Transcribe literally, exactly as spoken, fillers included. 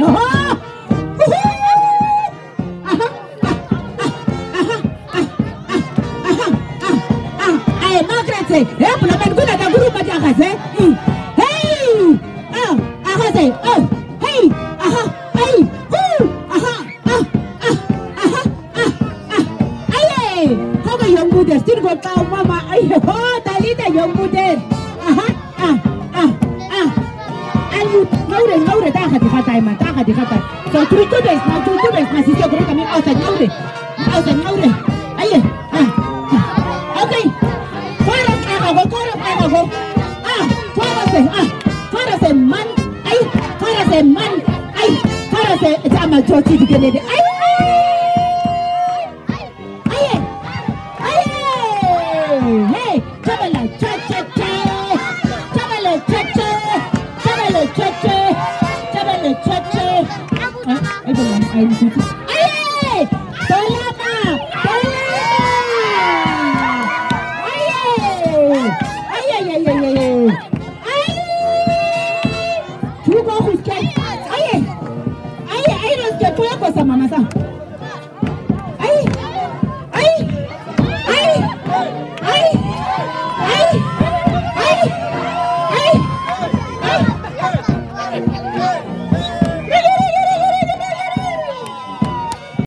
Aha. Ay, Margaret, eh, pula ben kuna da guru baja kaze. Hey! Ah, aha say, oh, hey, aha, hey, woo, aha, ah, ah, aha, ah, ah. Ay, koga young buder, still go tao mama. Ay, ho, dalita young buder. Aha, ah, ah, ah. Ay, ngaure, ngaure, da hati hatai man, da hati hatai. So three two days, now two two days, na sisi ko kami outside ngaure, outside ngaure. Ay, ah, okay. Ah, para se, ah, para se man, ay, para se man, ay, para se, jama chochi di gene de, ay, ay, ay, hey, chabala, cha cha cha, chabala, cha cha, chabala, cha cha, chabala, cha cha, ah, ay, ay, ay,